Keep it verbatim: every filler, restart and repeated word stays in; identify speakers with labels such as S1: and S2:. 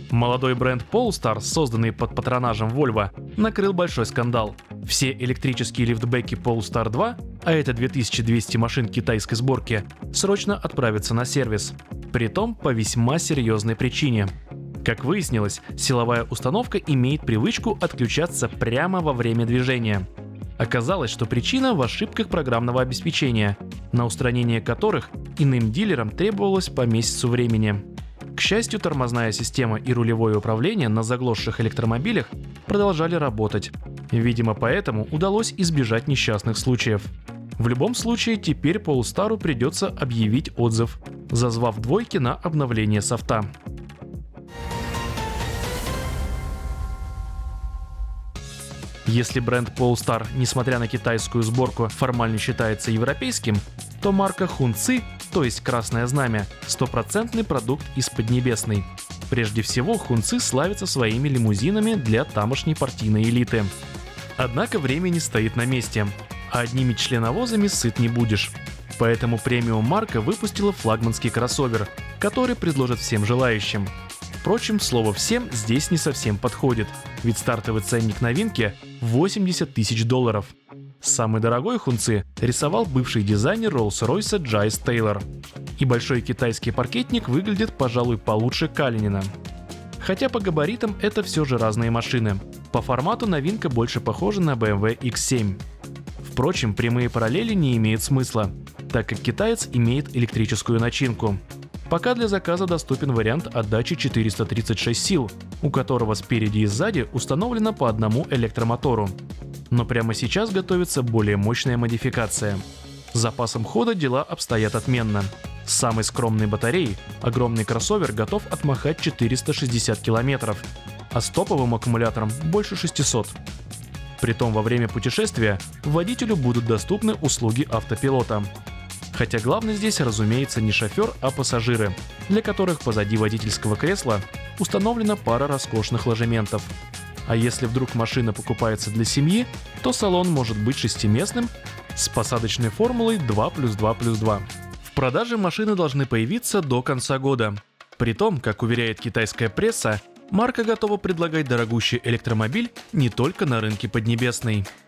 S1: Молодой бренд Polestar, созданный под патронажем Volvo, накрыл большой скандал. Все электрические лифтбеки Polestar два, а это две тысячи двести машин китайской сборки, срочно отправятся на сервис. Притом по весьма серьезной причине. Как выяснилось, силовая установка имеет привычку отключаться прямо во время движения. Оказалось, что причина в ошибках программного обеспечения, на устранение которых иным дилерам требовалось по месяцу времени. К счастью, тормозная система и рулевое управление на заглохших электромобилях продолжали работать. Видимо, поэтому удалось избежать несчастных случаев. В любом случае, теперь Polestar'у придется объявить отзыв, зазвав двойки на обновление софта. Если бренд Polestar, несмотря на китайскую сборку, формально считается европейским, то марка Хунци, то есть Красное Знамя, стопроцентный продукт из Поднебесной. Прежде всего, Хунци славится своими лимузинами для тамошней партийной элиты. Однако время не стоит на месте, а одними членовозами сыт не будешь. Поэтому премиум-марка выпустила флагманский кроссовер, который предложит всем желающим. Впрочем, слово «всем» здесь не совсем подходит, ведь стартовый ценник новинки – восемьдесят тысяч долларов. Самый дорогой Хунци рисовал бывший дизайнер Роллс-Ройса Джайс Тейлор. И большой китайский паркетник выглядит, пожалуй, получше Калинина. Хотя по габаритам это все же разные машины. По формату новинка больше похожа на бэ эм вэ икс семь. Впрочем, прямые параллели не имеют смысла, так как китаец имеет электрическую начинку. Пока для заказа доступен вариант отдачи четыреста тридцать шесть сил, у которого спереди и сзади установлено по одному электромотору. Но прямо сейчас готовится более мощная модификация. С запасом хода дела обстоят отменно. С самой скромной батареей огромный кроссовер готов отмахать четыреста шестьдесят километров, а с топовым аккумулятором больше шестисот. Притом во время путешествия водителю будут доступны услуги автопилота. Хотя главный здесь, разумеется, не шофер, а пассажиры, для которых позади водительского кресла установлена пара роскошных ложементов. А если вдруг машина покупается для семьи, то салон может быть шестиместным с посадочной формулой два плюс два плюс два. В продаже машины должны появиться до конца года. Притом, как уверяет китайская пресса, марка готова предлагать дорогущий электромобиль не только на рынке Поднебесной.